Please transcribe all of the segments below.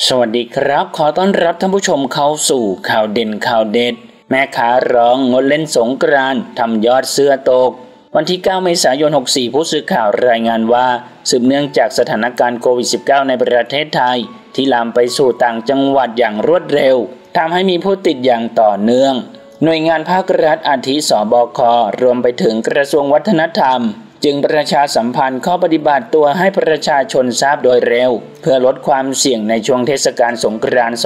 สวัสดีครับขอต้อนรับท่านผู้ชมเข้าสู่ข่าวเด่นข่าวเด็ดแม่ค้าร้องงดเล่นสงกรานต์ทำยอดเสื้อตกวันที่9เมษายน64ผู้สื่อข่าวรายงานว่าสืบเนื่องจากสถานการณ์โควิด -19 ในประเทศไทยที่ลามไปสู่ต่างจังหวัดอย่างรวดเร็วทำให้มีผู้ติดอย่างต่อเนื่องหน่วยงานภาครัฐอาทิสบครวมไปถึงกระทรวงวัฒนธรรมจึงประชาสัมพันธ์ข้อปฏิบัติตัวให้ประชาชนทราบโดยเร็วเพื่อลดความเสี่ยงในช่วงเทศกาลสงกรานต์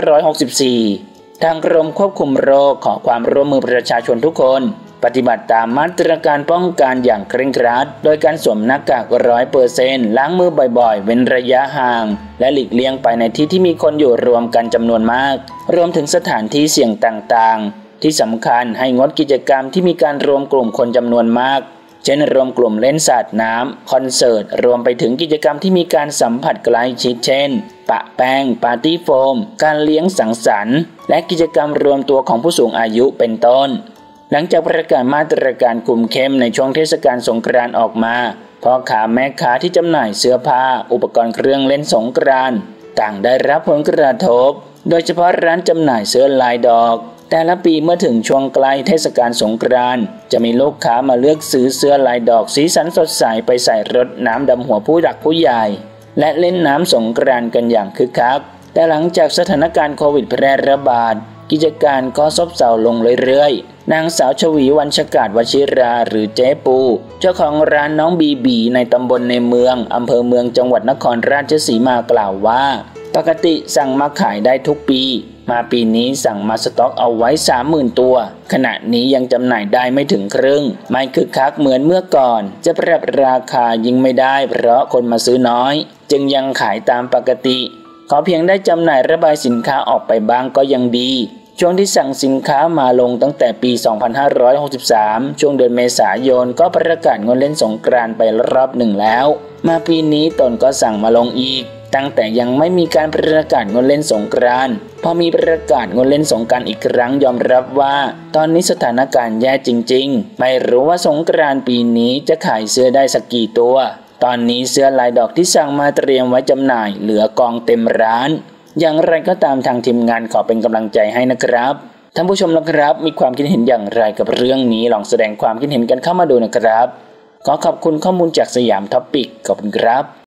2564 ทางกรมควบคุมโรคขอความร่วมมือประชาชนทุกคนปฏิบัติตามมาตรการป้องกันอย่างเคร่งครัดโดยการสวมหน้ากาก 100% ล้างมือบ่อยๆเว้นระยะห่างและหลีกเลี่ยงไปในที่มีคนอยู่รวมกันจำนวนมากรวมถึงสถานที่เสี่ยงต่างๆที่สำคัญให้งดกิจกรรมที่มีการรวมกลุ่มคนจำนวนมากเช่นรวมกลุ่มเล่นสาดน้ำคอนเสิร์ตรวมไปถึงกิจกรรมที่มีการสัมผัสใกล้ชิดเช่นปะแป้งปาร์ตี้โฟมการเลี้ยงสังสรรค์และกิจกรรมรวมตัวของผู้สูงอายุเป็นต้นหลังจากประกาศมาตรการคุมเข้มในช่วงเทศกาลสงกรานต์ออกมาพ่อค้าแม่ค้าที่จำหน่ายเสื้อผ้าอุปกรณ์เครื่องเล่นสงกรานต์ต่างได้รับผลกระทบโดยเฉพาะร้านจำหน่ายเสื้อลายดอกแต่ละปีเมื่อถึงช่วงใกล้เทศกาลสงกรานต์จะมีลูกค้ามาเลือกซื้อเสื้อลายดอกสีสันสดใสไปใส่รถน้ำดำหัวผู้หลักผู้ใหญ่และเล่นน้ำสงกรานต์กันอย่างคึกคักแต่หลังจากสถานการณ์โควิดแพร่ระบาดกิจการก็ซบเซาลงเรื่อยๆนางสาวชวีวรรณชกาศวชิราหรือเจ๊ปูเจ้าของร้านน้องบีบีในตำบลในเมืองอำเภอเมืองจังหวัดนครราชสีมากล่าวว่าปกติสั่งมาขายได้ทุกปีมาปีนี้สั่งมาสต็อกเอาไว้ 30,000 ตัวขณะนี้ยังจำหน่ายได้ไม่ถึงครึ่งไม่คึกคักเหมือนเมื่อก่อนจะปรับราคายิ่งไม่ได้เพราะคนมาซื้อน้อยจึงยังขายตามปกติขอเพียงได้จำหน่ายระบายสินค้าออกไปบ้างก็ยังดีช่วงที่สั่งสินค้ามาลงตั้งแต่ปี 2563 ช่วงเดือนเมษายนก็ประกาศงดเล่นสงกรานต์ไปรอบหนึ่งแล้วมาปีนี้ตนก็สั่งมาลงอีกตั้งแต่ยังไม่มีการประกาศงดเล่นสงกรานต์พอมีประกาศงดเล่นสงกรานต์อีกครั้งยอมรับว่าตอนนี้สถานการณ์แย่จริงๆไม่รู้ว่าสงกรานต์ปีนี้จะขายเสื้อได้สักกี่ตัวตอนนี้เสื้อลายดอกที่สั่งมาเตรียมไว้จำหน่ายเหลือกองเต็มร้านอย่างไรก็ตามทางทีมงานขอเป็นกำลังใจให้นะครับท่านผู้ชมนะครับมีความคิดเห็นอย่างไรกับเรื่องนี้ลองแสดงความคิดเห็นกันเข้ามาดูนะครับขอขอบคุณข้อมูลจากสยามท็อปปิกขอบคุณครับ